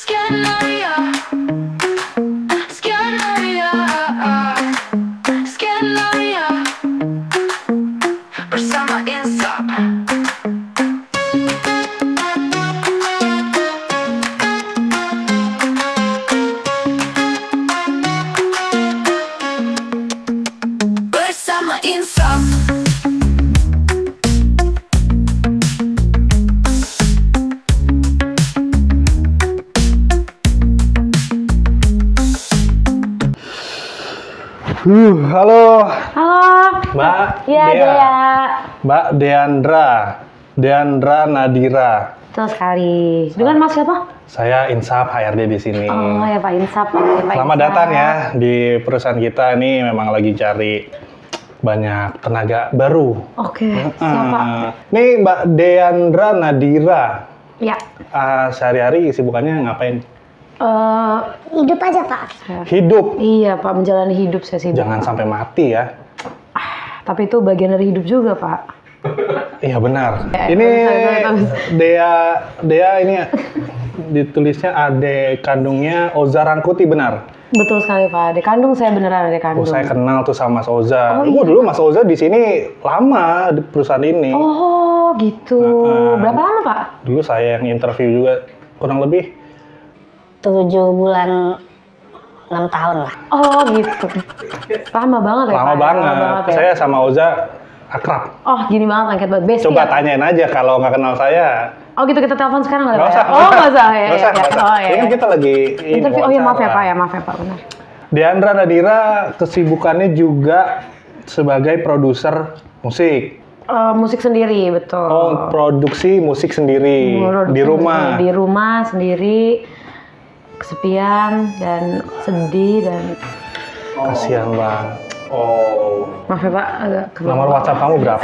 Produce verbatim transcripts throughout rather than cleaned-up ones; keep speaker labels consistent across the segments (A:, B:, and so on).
A: Skenario, skenario, skenario bersama Insap. Bersama Insap.
B: Uh, halo.
C: Halo.
B: Mbak.
C: Iya,
B: Dea.
C: Dea.
B: Mbak Deandra. Deandra Nadira.
C: Betul sekali. Dengan Mas siapa?
B: Saya Insap H R D di sini.
C: Oh ya Pak Insap. Oke, Pak
B: Selamat
C: Insap.
B: datang ya di perusahaan kita. Ini memang lagi cari banyak tenaga baru.
C: Oke, siapa?
B: Uh, Nih Mbak Deandra Nadira.
C: Ya.
B: Uh, sehari-hari kesibukannya ngapain?
C: Eh,
D: Hidup aja Pak.
B: Hidup.
C: iya Pak, menjalani hidup saya sih.
B: Jangan sampai mati ya.
C: Tapi itu bagian dari hidup juga Pak.
B: Iya benar.
C: Ya,
B: Ini
C: sorry, sorry, sorry.
B: Dea, Dea ini ditulisnya adik kandungnya Oza Rangkuti, benar?
C: Betul sekali Pak. Adik kandung saya beneran adik
B: Oh,
C: kandung.
B: saya kenal tuh sama Mas Oza.
C: Oh,
B: Oh,
C: iya.
B: dulu Mas Oza di sini lama di perusahaan ini.
C: Oh gitu.
B: Nah,
C: Berapa lama Pak?
B: Dulu saya yang interview juga, kurang lebih.
D: Tujuh bulan, enam tahun lah.
C: Oh gitu. Lama banget ya
B: Lama
C: Pak.
B: banget.
C: ya.
B: Saya sama Oza akrab.
C: Oh gini banget angkat banget. Bestie
B: Coba
C: ya?
B: tanyain aja kalau nggak kenal saya.
C: Oh gitu, kita telepon sekarang nggak
B: Nggak
C: Pak?
B: usah.
C: ya? Oh nggak usah ya.
B: Nggak
C: ya,
B: usah,
C: ya.
B: nggak usah.
C: Oh, ya,
B: Ini kan
C: ya.
B: kita lagi ini,
C: Interview. Oh ya maaf ya
B: wawancara.
C: Pak ya, maaf ya Pak, benar.
B: Deandra Nadira kesibukannya juga sebagai produser musik.
C: Eh, musik sendiri, betul.
B: Oh, produksi musik sendiri
C: Produksi
B: di rumah.
C: Di rumah sendiri, kesepian dan sedih dan
B: Kasihan Bang. Oh.
C: maaf ya Pak, agak ke
B: Nomor WhatsApp kamu berapa?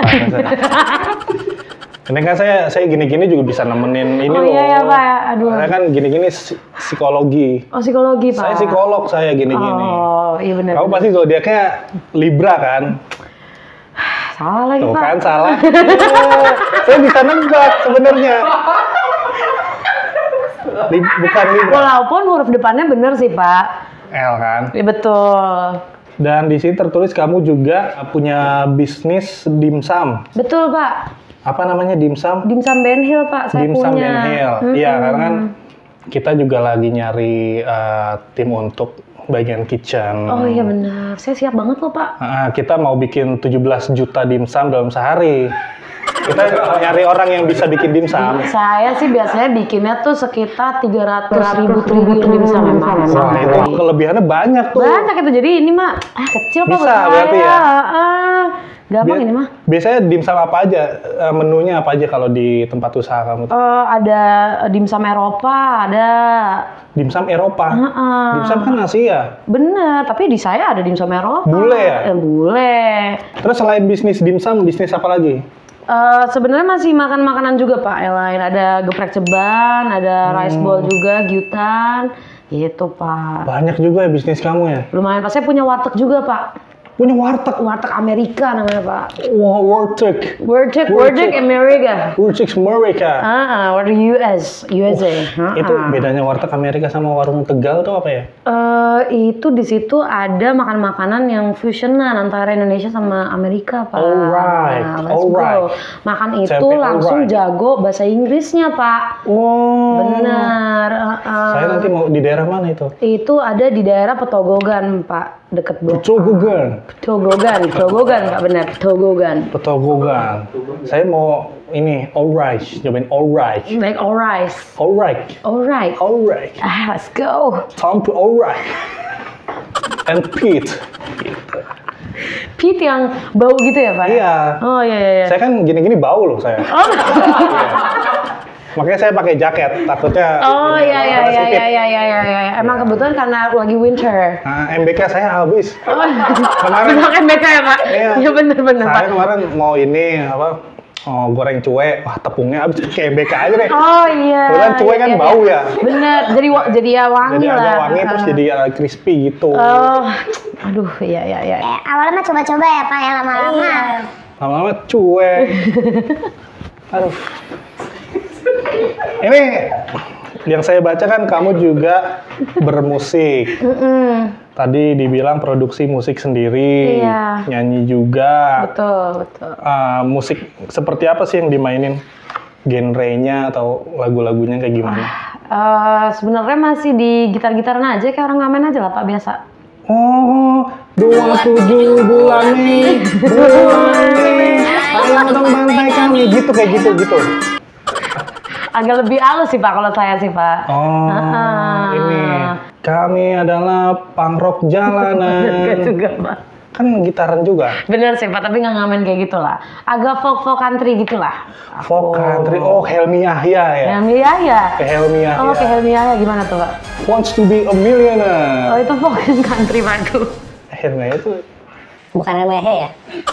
B: Ini kan saya saya gini-gini juga bisa nemenin ini
C: Oh,
B: loh.
C: iya, iya, Pak, ya. Aduh.
B: Saya kan gini-gini psi- psikologi.
C: Oh psikologi Pak.
B: Saya psikolog saya gini-gini.
C: Oh iya benar.
B: Kamu pasti zodiaknya Libra kan?
C: Salah lagi
B: Tuh
C: Pak.
B: kan salah. Oh, saya bisa nebak sebenarnya. Li- bukan Libra.
C: Walaupun huruf depannya bener sih Pak.
B: L kan.
C: Iya betul.
B: Dan di sini tertulis kamu juga punya bisnis dimsum.
C: Betul Pak.
B: Apa namanya dimsum?
C: Dimsum Ben Hill Pak, saya
B: Dimsum
C: punya.
B: Ben Hill. Iya, karena kan kita juga lagi nyari eh, tim untuk bagian kitchen.
C: Oh iya benar. Saya siap banget loh Pak.
B: Ah, kita mau bikin tujuh belas juta dimsum dalam sehari. Kita nyari orang yang bisa bikin dimsum.
C: Saya sih biasanya bikinnya tuh sekitar tiga ratus ribu triliun dimsum memang.
B: Wah, itu kelebihannya banyak tuh.
C: Banyak itu, jadi ini mah ah, kecil Pak
B: Bisa,
C: buat saya.
B: berarti ya?
C: Ah, gampang
B: Bia-
C: ini mah.
B: Biasanya dimsum apa aja? Eh, Menunya apa aja kalau di tempat usaha kamu?
C: Eh, ada dimsum Eropa, ada.
B: Dimsum Eropa.
C: Heeh.
B: Dimsum kan Asia.
C: Bener, tapi di saya ada dimsum Eropa.
B: Bule ya?
C: Eh, bule.
B: Terus selain bisnis dimsum, bisnis apa lagi?
C: Eh, sebenarnya masih makan makanan juga Pak. Yang lain ada geprek ceban, ada rice bowl juga, gyutan, gitu Pak.
B: Banyak juga ya bisnis kamu ya?
C: Lumayan Pak. Saya punya warteg juga Pak.
B: Punya warteg.
C: Warteg Amerika namanya Pak.
B: Wah, warteg.
C: Warteg,
B: Warteg.
C: warteg Amerika.
B: Warteg Amerika.
C: Ah, warteg U S, U S A. Ah,
B: Itu
C: ah.
B: bedanya warteg Amerika sama warung Tegal tuh apa ya?
C: Eh, itu di situ ada makan makanan yang fusionan antara Indonesia sama Amerika Pak.
B: Alright,
C: Nah, let's
B: alright.
C: go. Makan itu
B: Sampai
C: langsung
B: alright.
C: jago bahasa Inggrisnya Pak.
B: Oh.
C: Benar. ah, ah.
B: Saya nanti mau di daerah mana itu?
C: Itu ada di daerah Petogogan Pak, deket Blok.
B: Petogogan.
C: Petogogan, Petogogan Pak, benar Petogogan.
B: Petogogan. Saya mau ini alright, cobain alright.
C: Baik, alright,
B: Alright.
C: alright.
B: Alright.
C: Ah, let's go.
B: Time to alright. And Pete.
C: Pete yang bau gitu ya Pak?
B: Iya.
C: Oh iya iya. iya.
B: Saya kan gini-gini bau loh saya.
C: Oh,
B: Makanya saya pakai jaket, takutnya.
C: oh
B: ini,
C: iya iya
B: panas
C: iya
B: dikit.
C: iya iya iya iya. Emang kebetulan karena lagi winter.
B: Nah, M B K saya habis.
C: Oh,
B: Kemarin.
C: pakai B K ya Pak?
B: Iya.
C: Iya bener bener Pak.
B: Saya kemarin mau ini apa? Oh, goreng cuek. Wah, tepungnya habis pakai M B K aja deh.
C: Oh iya.
B: Kebetulan cuek kan
C: iya,
B: bau
C: iya.
B: ya.
C: Bener. Jadi wa- jadi ya wangi
B: Jadi
C: lah.
B: agak wangi terus
C: Ah.
B: jadi agak crispy gitu.
C: Oh, aduh iya iya iya.
D: Eh, awalnya mah coba-coba ya Pak, ya lama-lama.
B: Lama-lama cuek. Aduh. Ini yang saya baca kan kamu juga bermusik.
C: Mm-mm.
B: Tadi dibilang produksi musik sendiri,
C: Iya.
B: nyanyi juga.
C: Betul, betul.
B: Ah, musik seperti apa sih yang dimainin? Genrenya atau lagu-lagunya kayak gimana?
C: Eh, sebenarnya masih di gitar-gitaran aja, kayak orang ngamen aja lah Pak, biasa.
B: Oh, dua tujuh bulan nih, bulan nih, ayo dong bantai kami, gitu kayak gitu gitu.
C: Agak lebih halus sih Pak kalau saya sih Pak.
B: Oh,
C: Ah.
B: ini kami adalah punk rock jalanan.
C: Enggak juga Pak.
B: Kan gitaran juga.
C: Bener sih Pak, tapi nggak ngamen kayak gitulah. Agak folk-folk country gitulah.
B: Folk country, oh Helmi Yahya ya.
C: Helmi Yahya.
B: Kayak Helmi Yahya.
C: Oh, kayak Helmi Yahya gimana tuh Pak?
B: Wants to be a millionaire.
C: Oh, itu folk country Pak tuh.
B: Helmi Yahya itu
D: Bukan Mehe ya?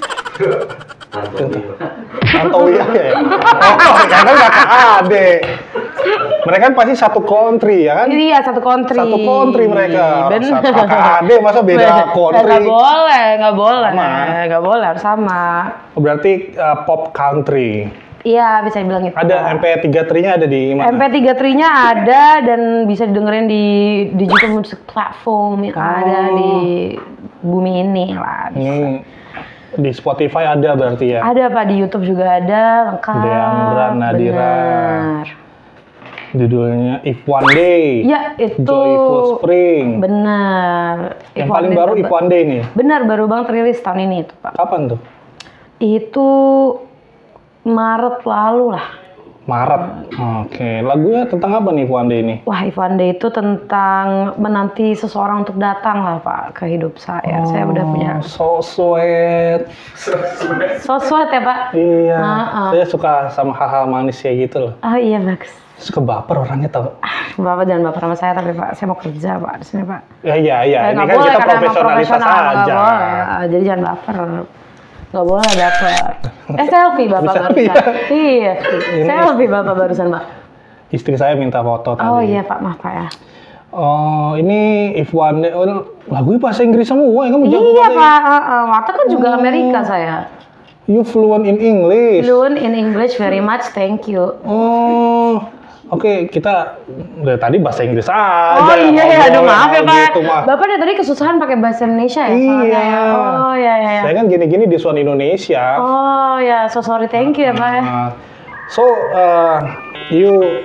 B: Tantowi Yahya ya. Oh, ya kan kakak adik. Mereka kan pasti satu country ya kan?
C: Iya, satu country.
B: Satu country mereka. Orang
C: Bener.
B: satu kakak adik masa beda country?
C: Nggak boleh, nggak boleh.
B: Sama.
C: Nggak boleh, harus sama.
B: Berarti uh, pop country.
C: Iya, bisa dibilang gitu.
B: Ada M P tiga tiga-nya ada di mana?
C: M P tiga tiga-nya ada dan bisa didengerin di digital music platform yang ada di bumi ini lah.
B: Ini di Spotify ada berarti ya?
C: Ada Pak, di YouTube juga ada, lengkap.
B: Deandra Nadira.
C: Benar.
B: Judulnya If One Day.
C: Ya, itu.
B: Joyful Spring.
C: Benar.
B: Yang
C: If
B: paling
C: One Day
B: baru
C: terba-
B: If One Day nih.
C: Benar, baru banget rilis tahun ini itu Pak.
B: Kapan tuh?
C: Itu Maret lalu lah.
B: Maret. Oke. Lagunya tentang apa nih If One Day ini?
C: Wah, If One Day itu tentang menanti seseorang untuk datang lah Pak ke hidup saya. Saya udah punya.
B: So sweet.
C: So sweet ya Pak?
B: Iya.
C: Ah, ah.
B: Saya suka sama hal-hal manis kayak gitu loh.
C: Oh iya bagus.
B: Suka baper orangnya tau.
C: Bapak jangan baper sama saya tapi Pak, saya mau kerja Pak di sini Pak.
B: Ya iya iya.
C: Eh,
B: Ini
C: nggak
B: kan
C: boleh
B: kita
C: karena emang
B: profesionalitas
C: profesional, nggak
B: aja.
C: boleh. Jadi jangan baper. Nggak boleh baper. Eh selfie Bapak
B: Selfie,
C: barusan.
B: ya?
C: Iya. Selfie Bapak barusan Pak.
B: Istri saya minta foto tadi.
C: Oh iya Pak, maaf Pak ya.
B: Oh, ini If One Day. Oh, lagunya bahasa Inggris semua ya? Kamu jago
C: Iya
B: bahasa
C: Pak, uh, uh, Wata kan juga Amerika saya.
B: You fluent in English.
C: Fluent in English very much, thank you.
B: Oh, oke kita dari tadi bahasa Inggris aja.
C: Oh iya ya, aduh
B: Ngomong
C: maaf ya Pak.
B: gitu, mah.
C: Bapak dari tadi kesusahan pakai bahasa Indonesia ya?
B: Iya.
C: soalnya? Oh iya iya. iya.
B: Saya kan gini-gini di Suan Indonesia.
C: Oh ya, so sorry, thank you ya Pak ya.
B: Uh, so, uh, you,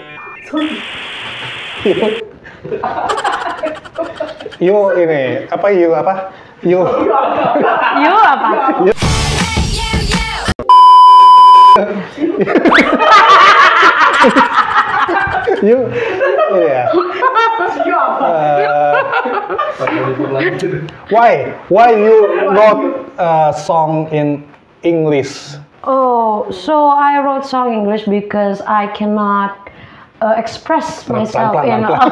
B: you ini apa you apa? You,
C: Yuk apa?
B: you, ini ya. Uh, why, why you wrote a song in English?
C: Oh, so I wrote song English because I cannot uh, express
B: Pelan,
C: myself
B: pelan,
C: in.
B: pelan,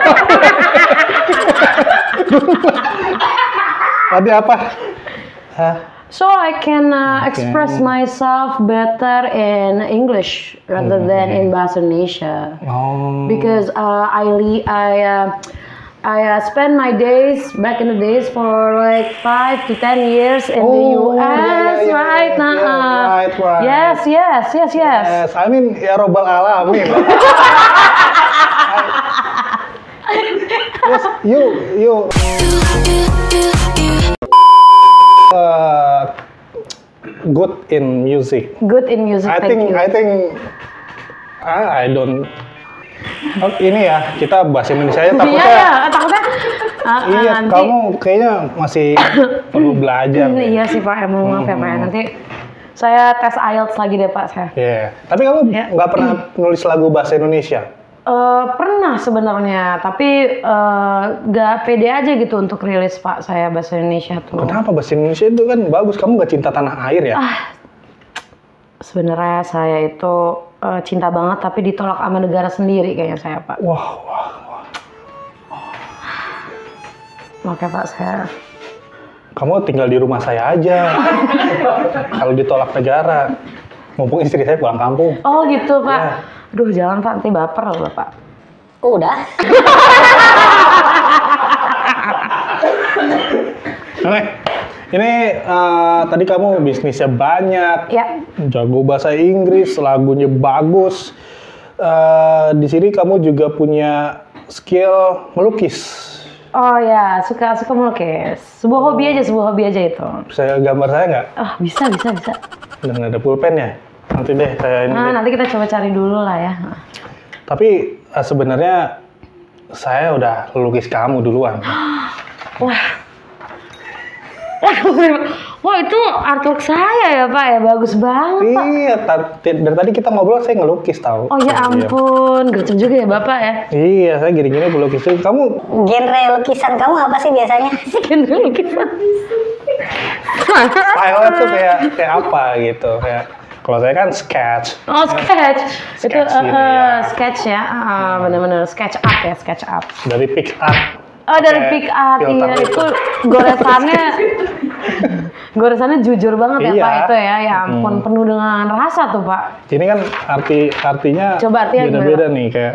B: Tadi apa? Hah?
C: So I can uh,
B: Okay.
C: express myself better in English rather than in Bahasa Indonesia.
B: Oh.
C: Because uh, I le- I uh, I uh, spend my days back in the days for like five to ten years in the
B: Oh,
C: U S,
B: yeah, yeah,
C: right?
B: yeah,
C: Nah,
B: yeah,
C: uh,
B: right, right.
C: Yes, yes, yes, yes.
B: Yes, I mean ya robbal alamin. Yes, you you uh, good in music.
C: Good in music,
B: I
C: thank
B: think
C: you.
B: I think I, I don't. Oh, ini ya kita bahasa Indonesia aja
C: Iya,
B: takutnya.
C: ya, takutnya. uh, uh,
B: Iya,
C: nanti,
B: kamu kayaknya masih perlu belajar.
C: Hmm, iya sih Pak, emang maaf ya Pak. ya. Nanti saya tes I E L T S lagi deh Pak saya.
B: Iya. Tapi kamu
C: Ya.
B: nggak pernah nulis lagu bahasa Indonesia?
C: Eh, pernah sebenarnya, tapi eh, nggak pede aja gitu untuk rilis Pak saya bahasa Indonesia tuh.
B: Kenapa bahasa Indonesia itu kan bagus? Kamu nggak cinta tanah air ya?
C: Sebenarnya saya itu eh, cinta banget tapi ditolak sama negara sendiri kayaknya saya Pak.
B: Wah, wah.
C: Makanya Pak saya.
B: Kamu tinggal di rumah saya aja. Kalau ditolak negara, mumpung istri saya pulang kampung.
C: Oh gitu Pak.
B: Ya.
C: Aduh jangan Pak, nanti baper loh Bapak.
D: Udah.
B: Oke. Ini eh, tadi kamu bisnisnya banyak,
C: Ya,
B: jago bahasa Inggris, lagunya bagus. eh, di sini kamu juga punya skill melukis.
C: Oh ya, suka suka melukis. Sebuah hobi aja, sebuah hobi aja itu.
B: Bisa gambar saya nggak?
C: Ah, bisa, bisa, bisa.
B: Udah nggak ada pulpen ya? Nanti deh saya ini.
C: Nah,
B: deh.
C: nanti kita coba cari dulu lah ya.
B: Tapi eh, sebenarnya saya udah lukis kamu duluan.
C: Wah. Wah, itu artwork saya ya, Pak ya. Bagus banget, Pak.
B: Iya, ta- dari tadi kita ngobrol saya ngelukis tahu.
C: Oh ya ampun, gercep juga ya Bapak ya.
B: Iya, saya gini-gini melukis. Kamu
D: Genre lukisan kamu apa sih biasanya?
C: Sekian dulu kita.
B: style tuh kayak kayak apa gitu? Kayak kalau saya kan sketch.
C: Oh, sketch. Itu
B: Sketch
C: uh,
B: gini,
C: uh,
B: ya.
C: sketch ya. Uh, bener-bener sketch up ya, sketch up.
B: Dari pick up.
C: Oh, dari
B: Pakai
C: pick art,
B: filter
C: iya.
B: itu.
C: Itu goresannya, goresannya jujur banget ya
B: Iya.
C: Pak itu ya. Ya ampun, penuh dengan rasa tuh Pak.
B: Ini kan arti artinya
C: Coba artinya
B: beda-beda nih kayak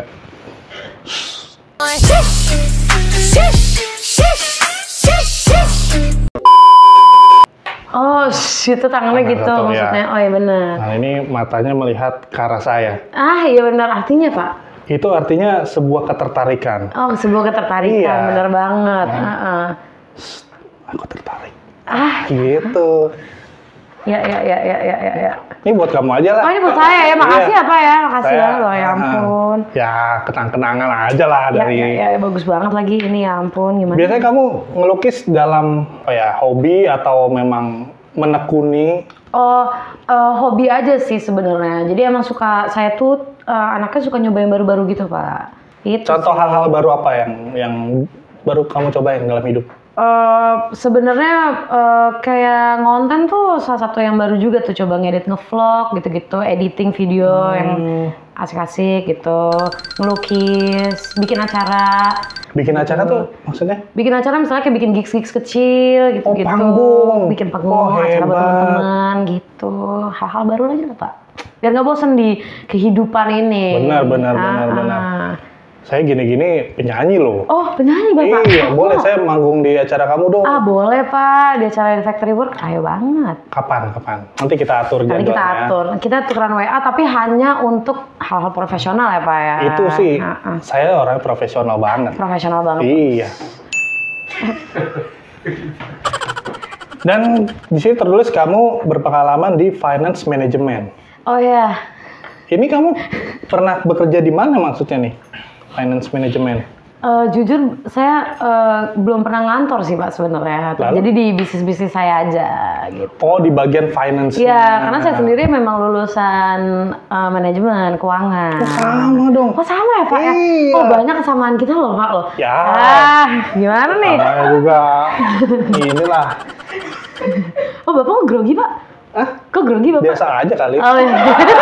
C: Oh, shh, itu tangannya
B: Tangan
C: gitu
B: satu, ya.
C: maksudnya. Oh iya benar.
B: nah ini matanya melihat ke arah saya.
C: Ah iya benar, artinya Pak.
B: Itu artinya sebuah ketertarikan.
C: Oh, sebuah ketertarikan,
B: Iya.
C: benar banget. Heeh.
B: Aku tertarik.
C: Ah,
B: Gitu.
C: ya ya ya ya ya ya. ya.
B: Ini buat kamu aja lah.
C: Oh ini buat saya ya, makasih
B: Iya.
C: ya Pak ya, makasih
B: Saya-
C: banget loh, ya
B: ah,
C: ampun.
B: Ya, kenang-kenangan aja lah
C: Ya,
B: dari.
C: ya, ya, ya, bagus banget lagi ini ya ampun, gimana?
B: Biasanya kamu ngelukis dalam apa ya, hobi atau memang menekuni?
C: Oh, eh, hobi aja sih sebenarnya. Jadi emang suka, saya tuh eh, anaknya suka nyobain baru-baru gitu Pak. Itu
B: Contoh
C: sih.
B: hal-hal baru apa yang yang baru kamu cobain dalam hidup?
C: Eh, sebenarnya eh, kayak ngonten tuh salah satu yang baru juga tuh, coba ngedit ngevlog gitu-gitu, editing video yang asik-asik gitu, ngelukis, bikin acara.
B: Bikin acara tuh maksudnya?
C: Bikin acara misalnya kayak bikin gigs-gigs kecil gitu-gitu.
B: Oh, panggung.
C: Bikin panggung,
B: Oh,
C: acara buat
B: hebat.
C: teman-teman gitu. Hal-hal baru aja lah Pak. Biar nggak bosan di kehidupan ini.
B: Benar, benar,
C: Ah,
B: benar,
C: ah.
B: benar. Saya gini-gini penyanyi loh.
C: Oh, penyanyi Bapak?
B: Iya,
C: Oh.
B: boleh saya manggung di acara kamu dong.
C: Ah, boleh Pak. Di acara di Factory Work, ayo banget.
B: Kapan, kapan? Nanti kita atur
C: Nanti kita
B: jadwalnya.
C: atur. Kita tukeran W A, tapi hanya untuk hal-hal profesional ya Pak ya.
B: Itu sih,
C: Ah, ah.
B: saya orang profesional banget.
C: Profesional banget.
B: Iya. Dan di sini tertulis kamu berpengalaman di finance management.
C: Oh ya.
B: Ini kamu pernah bekerja di mana maksudnya nih? Finance management.
C: Eh, jujur saya eh, belum pernah ngantor sih Pak sebenarnya.
B: Lalu?
C: Jadi di bisnis-bisnis saya aja gitu.
B: Oh, di bagian finance.
C: Iya, karena saya sendiri memang lulusan eh, manajemen keuangan.
B: Oh, sama dong.
C: Oh sama ya Pak ya?
B: Iya.
C: Oh banyak kesamaan kita loh Pak loh.
B: Ya.
C: Ah, gimana nih?
B: Saya juga inilah.
C: Oh Bapak kok grogi Pak?
B: Ah,
C: Kok grogi Bapak?
B: biasa aja kali.
C: Oh iya.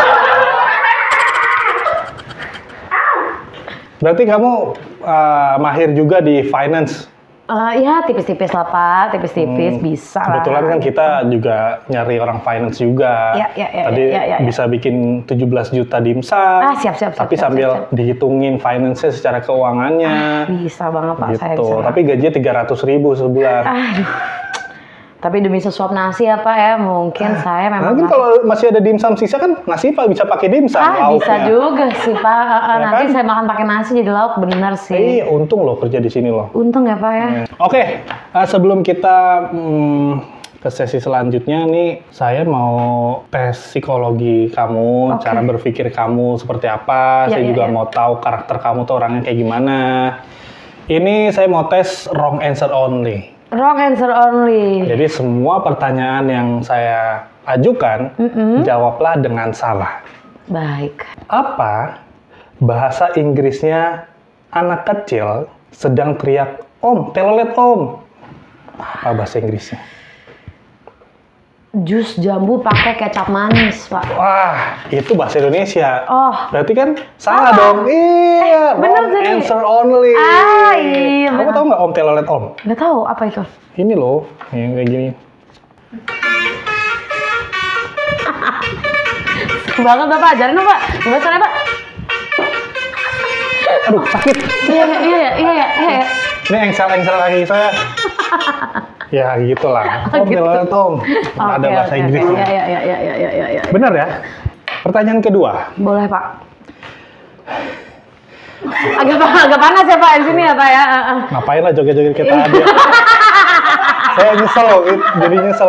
B: Berarti kamu uh, mahir juga di finance.
C: Eh, ya tipis-tipis lah Pak, tipis-tipis
B: Hmm,
C: bisa lah.
B: Kebetulan kan kita juga nyari orang finance juga.
C: Ya, ya, ya,
B: Tadi
C: ya, ya, ya.
B: bisa bikin tujuh belas juta dimsum.
C: Ah, siap, siap, siap,
B: Tapi
C: siap,
B: sambil
C: siap, siap.
B: dihitungin finance-nya secara keuangannya.
C: Bisa banget Pak, saya
B: gitu.
C: bisa.
B: Tapi gajinya tiga ratus ribu sebulan.
C: Aduh. Tapi demi sesuap nasi ya Pak ya, mungkin saya memang
B: Mungkin
C: masih-
B: kalau masih ada dimsum sisa kan nasi Pak bisa pakai dimsum
C: ah
B: lauknya.
C: bisa juga sih Pak. Ah, ah,
B: Ya
C: nanti
B: kan?
C: saya makan pakai nasi jadi lauk, bener sih.
B: Iya, untung loh kerja di sini loh.
C: Untung ya Pak ya.
B: Oke, uh, sebelum kita hmm, ke sesi selanjutnya nih, saya mau tes psikologi kamu,
C: Oke.
B: cara berpikir kamu seperti apa.
C: Ya,
B: saya
C: ya,
B: juga
C: ya.
B: mau tahu karakter kamu tuh orangnya kayak gimana. Ini saya mau tes wrong answer only.
C: Wrong answer only.
B: Jadi semua pertanyaan yang saya ajukan, jawablah dengan salah.
C: Baik.
B: Apa bahasa Inggrisnya anak kecil sedang teriak, "Om, telolet om"? Apa bahasa Inggrisnya?
C: Jus jambu pakai kecap manis Pak.
B: Wah, itu bahasa Indonesia.
C: Oh.
B: Berarti kan salah dong. Iya,
C: bener
B: wrong
C: tadi.
B: answer only.
C: Ah, iya,
B: Kamu
C: bener.
B: tahu nggak om telolet om?
C: Nggak tahu apa itu.
B: Ini loh, yang kayak gini.
C: Banget Bapak, ajarin dong Pak. Gimana caranya Pak?
B: Aduh, sakit.
C: Iya, iya, iya, iya, iya, iya.
B: Ini engsel-engsel kaki saya. Ya gitulah. Om
C: gitu.
B: telolet om. Ada
C: Oke,
B: bahasa
C: oke,
B: Inggrisnya.
C: Iya, iya, iya, iya, iya, iya, iya.
B: Benar ya? Pertanyaan kedua.
C: Boleh Pak. agak agak panas ya Pak di sini ya Pak ya.
B: Ngapain lah joget-joget kita aja. Saya nyesel loh, jadi nyesel.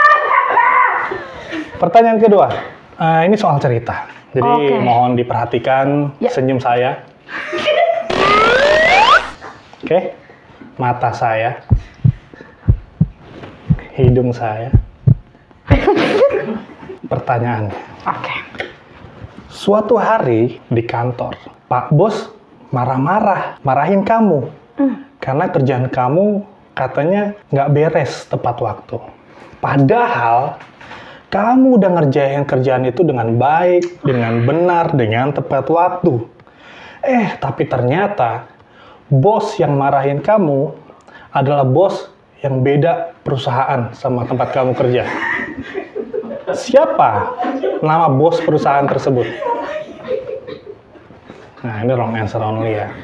B: Pertanyaan kedua, uh, ini soal cerita. Jadi
C: Oke.
B: mohon diperhatikan
C: Ya.
B: senyum saya. Oke, mata saya, hidung saya. Pertanyaannya.
C: Oke.
B: Suatu hari di kantor, Pak Bos marah-marah, marahin kamu. Karena kerjaan kamu katanya nggak beres tepat waktu. Padahal, kamu udah ngerjain kerjaan itu dengan baik, dengan benar, dengan tepat waktu. Eh, tapi ternyata, bos yang marahin kamu adalah bos yang beda perusahaan sama tempat kamu kerja. Siapa nama bos perusahaan tersebut? Nah, ini wrong answer only ya.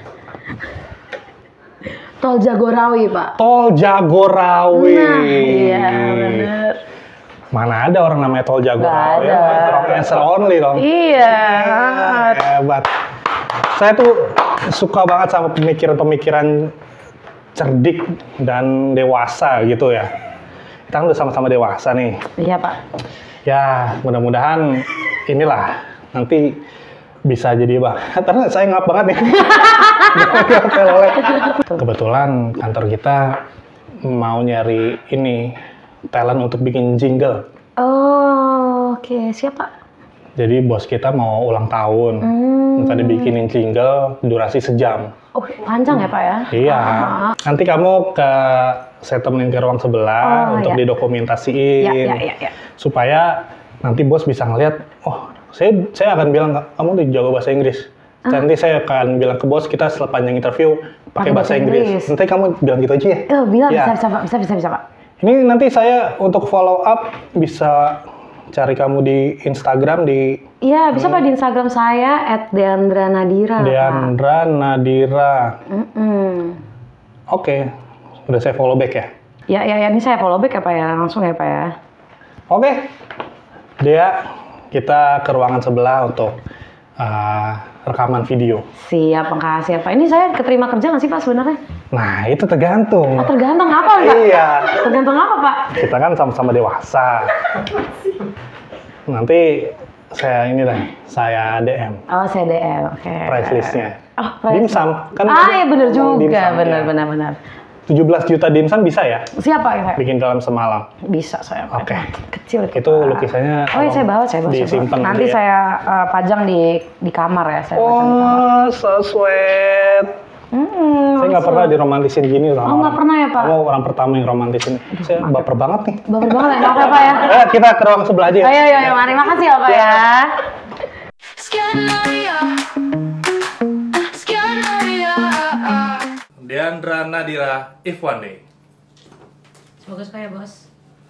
C: Tol Jagorawi Pak.
B: Tol Jagorawi.
C: Nah, iya bener.
B: Mana ada orang namanya Tol Jagorawi?
C: Nggak ada.
B: Wrong answer only dong.
C: Iya.
B: Hebat. Saya tuh suka banget sama pemikiran-pemikiran cerdik dan dewasa gitu ya. Kita kan udah sama-sama dewasa nih.
C: Iya Pak.
B: Ya, mudah-mudahan inilah nanti bisa jadi bang. Karena saya ngap banget nih. Kebetulan kantor kita mau nyari ini talent untuk bikin jingle.
C: Oh, oke. Siapa?
B: Jadi bos kita mau ulang tahun.
C: Hmm.
B: Tadi bikinin jingle durasi sejam.
C: Oh, panjang ya Pak ya?
B: Iya.
C: Ah.
B: Nanti kamu ke saya temenin ke ruang sebelah
C: Oh,
B: untuk
C: iya.
B: didokumentasiin.
C: Iya, iya, iya, iya.
B: Supaya nanti bos bisa ngeliat, oh, saya saya akan bilang kamu udah jago bahasa Inggris.
C: Ah.
B: Nanti saya akan bilang ke bos kita sepanjang interview pakai
C: Pakai
B: bahasa
C: bahasa
B: Inggris.
C: Inggris.
B: Nanti kamu bilang gitu aja ya.
C: Oh, bilang
B: Ya.
C: bisa, bisa, Pak. Bisa, bisa, bisa, Pak.
B: Ini nanti saya untuk follow up bisa cari kamu di Instagram di
C: Iya, bisa Pak di Instagram saya at Deandra Nadira. Pak.
B: Deandra Nadira.
C: Mm-mm.
B: Oke, udah saya follow back ya.
C: Ya, ya, ya, ini saya follow back ya Pak ya, langsung ya Pak ya.
B: Oke, Dea, kita ke ruangan sebelah untuk uh, rekaman video.
C: Siap, makasih ya Pak. Ini saya keterima kerja nggak sih Pak sebenarnya?
B: Nah, itu tergantung.
C: Oh, tergantung apa Pak?
B: Iya,
C: Tergantung apa Pak?
B: kita kan sama-sama dewasa. Nanti saya ini lah, saya D M
C: Oh, saya D M, oke.
B: price listnya.
C: Oh, price
B: Dimsum, kan
C: ah,
B: ada
C: iya bener juga,
B: dimsum,
C: bener,
B: ya.
C: bener, bener.
B: tujuh belas juta dimsum bisa ya?
C: Siapa ya Pak?
B: Bikin dalam semalam.
C: Bisa saya Pak.
B: Oke.
C: Kecil
B: Itu
C: Pak.
B: lukisannya
C: Oh iya, saya bawa, saya bawa. saya bawa.
B: disimpan
C: Nanti
B: ya.
C: saya uh, pajang di di kamar ya, saya pajang di kamar.
B: Oh, so sweet.
C: Hmm,
B: Saya nggak pernah diromantisin gini sama
C: Oh, nggak
B: orang.
C: pernah ya, Pak?
B: Kamu orang pertama yang romantisin. Saya baper banget nih.
C: baper banget ya, oke Pak ya.
B: Eh, kita ke ruang sebelah aja. ya.
C: Ayo, ayo, ayo, mari. Makasih ya Pak ya.
A: Scandinavia. Scandinavia.
E: Deandra Nadira, if one day.
C: Semoga suka ya Bos.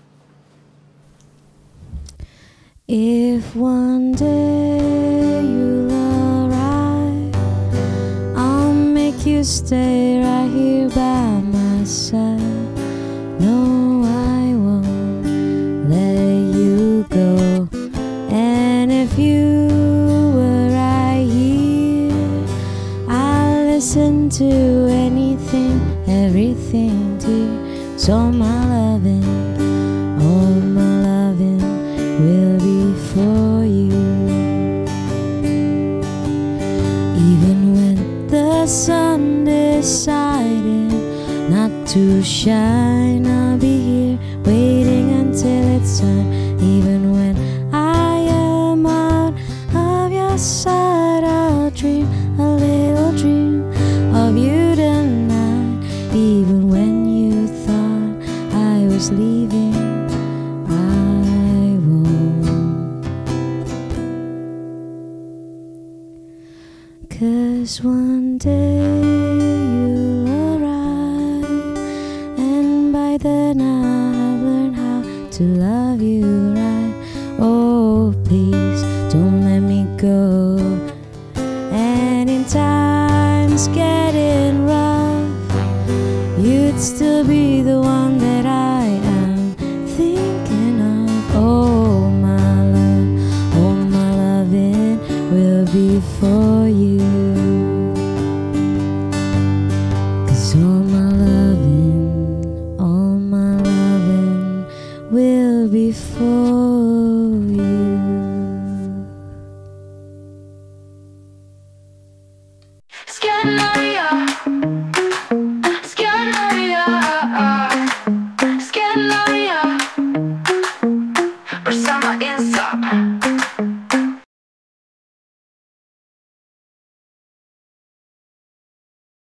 F: If one day you'll arrive, I'll make you stay right here by my side. No, I won't let you go. And if you were right here, I'll listen to anything, everything, dear. So my loving, all my loving will be for you. Even when the sun decided not to shine, I'll be here waiting until it's time. Even when I am out of your sight, I'll dream a little dream of you tonight. Even when you thought I was leaving, I won't. 'Cause one day you'll arrive, and by then I've learned how to love you right. Oh, please don't let me go. And in times getting rough, you'd still be the one that I am thinking of. Oh, my love, oh, my loving will be for you. for you.